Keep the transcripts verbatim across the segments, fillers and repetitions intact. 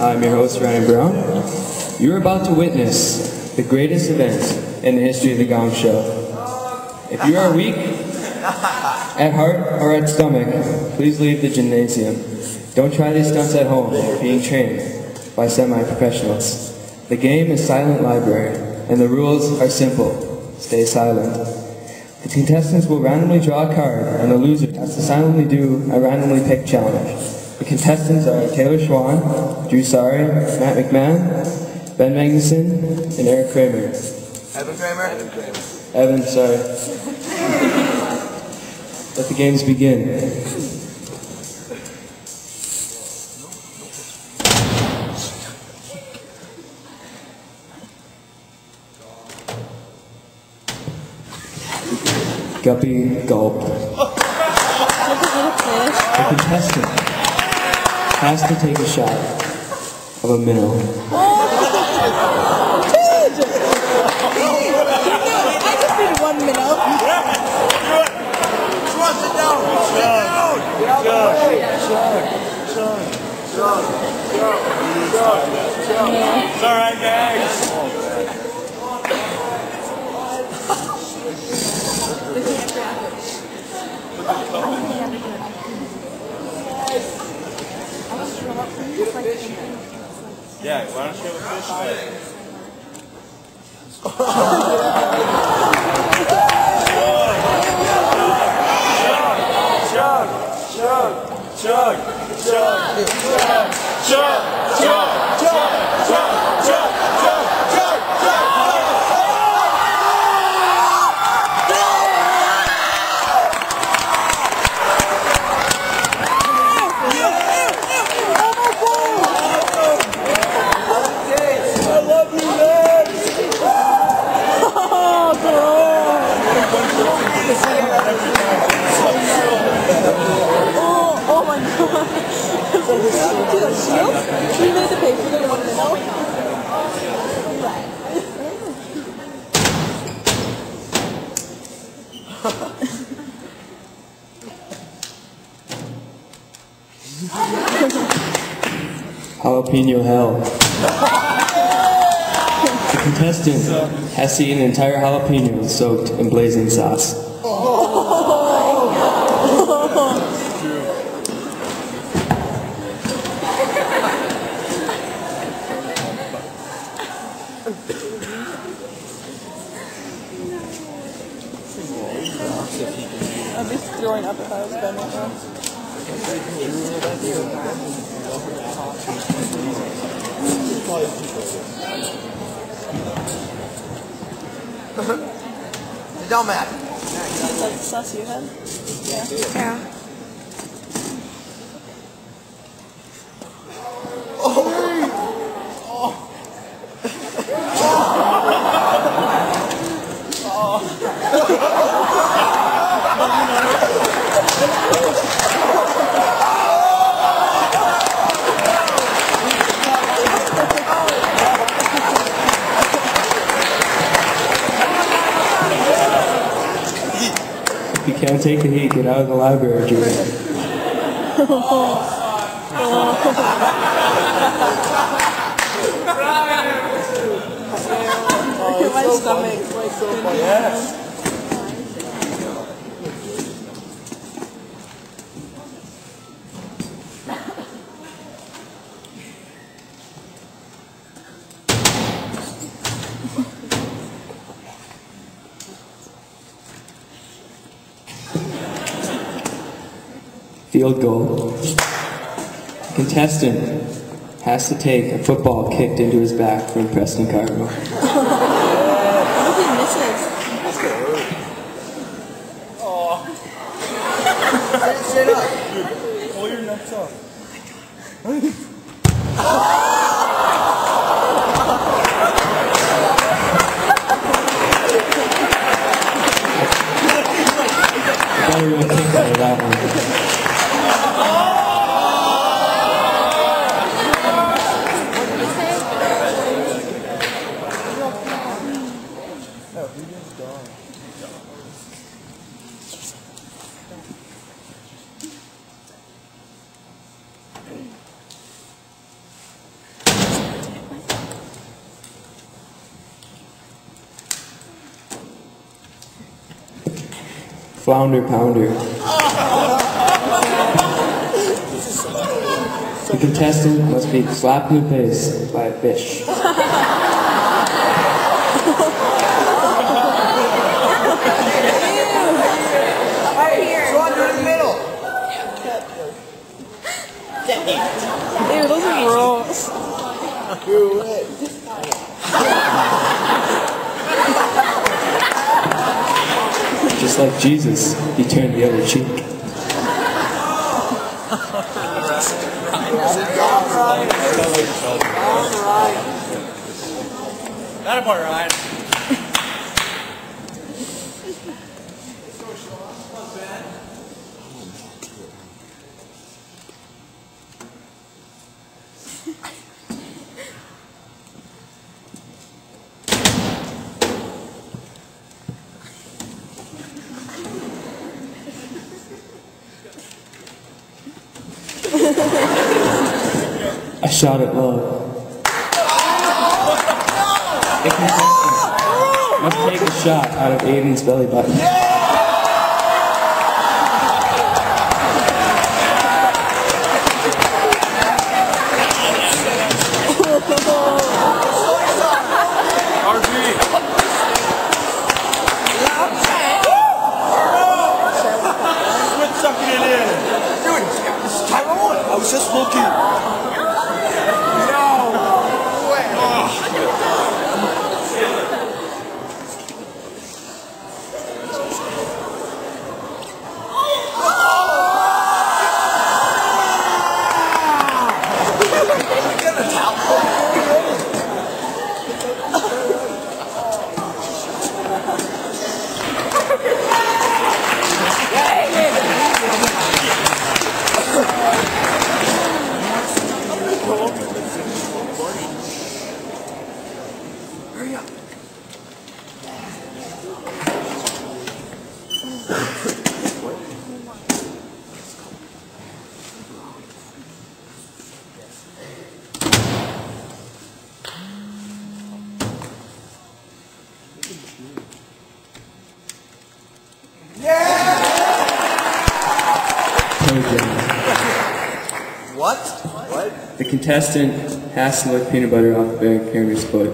I'm your host, Ryan Brown. You're about to witness the greatest event in the history of the Gong Show. If you are weak at heart or at stomach, please leave the gymnasium. Don't try these stunts at home. You're being trained by semi-professionals. The game is Silent Library, and the rules are simple. Stay silent. The contestants will randomly draw a card, and the loser has to silently do a randomly picked challenge. The contestants are Taylor Schwan, Drew Sari, Matt McMahon, Ben Magnuson, and Eric Kramer. Evan Kramer? Evan Kramer. Evan, sorry. Let the games begin. Guppy gulp. The contestant has to take a shot of a minnow. I just did one minnow. Trust it down. Sit down. Chug. Chug. Chug. Chug. Chug. Chug. It's all right, guys. Yeah, why don't you have a fish leg? Chug, chug, chug, chug, chug, chug, chug, chug, chug, chug, chug, chug, chug, chug. We made the paper that one minnow. Jalapeno hell. The contestant has to eat an entire jalapeno soaked in blazing sauce. I'm just throwing up if I was Ben right now. Sit down, Matt. Is that the sauce you had? Yeah. Yeah. If you can't take the heat, get out of the library, Drew. Oh, my stomach. Like, so funny. Yes. Field goal. The contestant has to take a football kicked into his back from Preston Cargo. What if he misses? That's gonna hurt. Oh. Sit up. Pull your nuts off. I thought we were going to kick out of that one. Flounder pounder. The contestant must be slapped in the face by a fish. Ew, those are gross. Just like Jesus, he turned the other cheek. That part, Ryan. I shot at love. The contestant must take a shot out of Aiden's belly button. Sucking it in. Dude, it's Tyrone. I was just looking. No. Way. Oh. Hurry up. What? What? The contestant has to lick peanut butter off the camera's foot.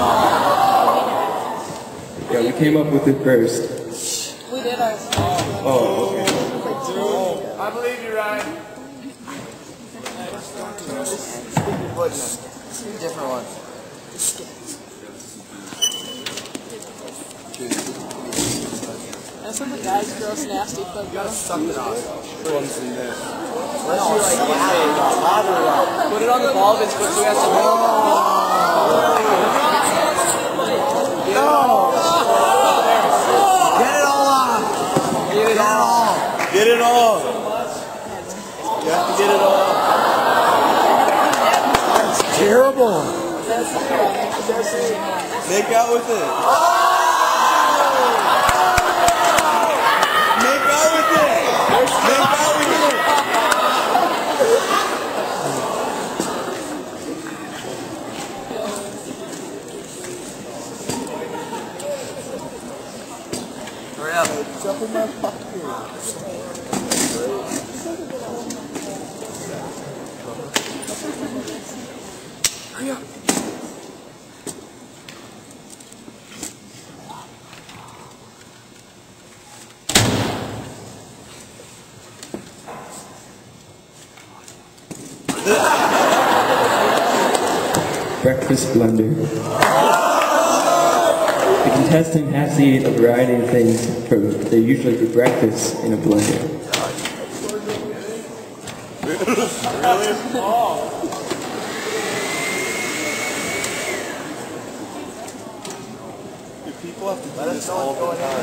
Yeah, we came up with it first. We did ours. Oh, okay. I believe you, Ryan. Different one. That's what the guy's gross, nasty foot goes. Suck it off. One's in there. Unless you like lather it up. Put it on the ball of his foot so he has to No! Get it all off! Get it all. Get it all! You have to get it all. It's terrible! Make out with it. Make out with it! Make out with it! Hurry up. Jump in my pocket. Hurry up. Breakfast blender. The contestant has to eat a variety of things for they usually for breakfast in a blender. Do people have to do this all the time?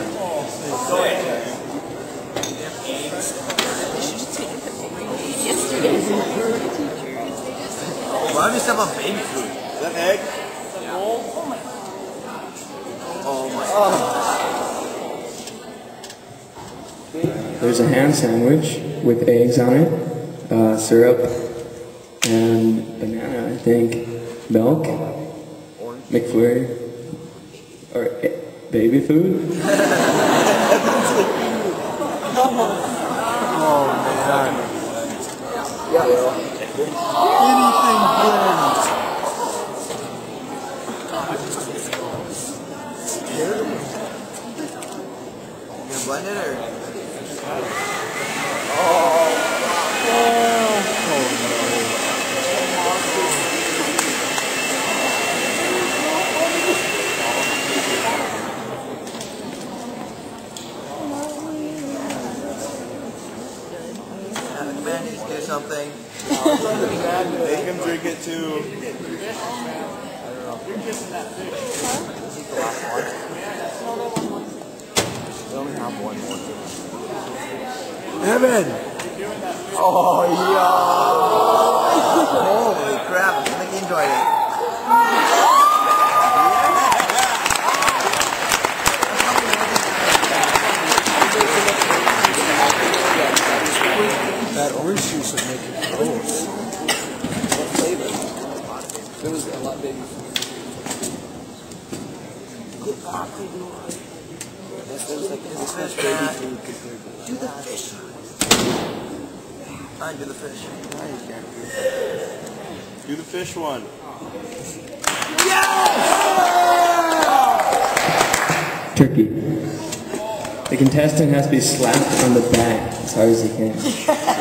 Why do you step on baby food? Is that egg? Oh my god. There's a ham sandwich with eggs on it, uh, syrup, and banana, I think, milk, McFlurry, or eh, baby food. man. Anything blends. You blend it or? Man needs to do something. Make him drink it too. We only have one more. Evan! Oh, yeah! Holy crap, I think he enjoyed it. That orange juice would make it gross. What flavor? It was a lot bigger. This was like this fish, man. Do the fish. Fine, do the fish. Do the fish one. Turkey. The contestant has to be slapped on the back as hard as he can.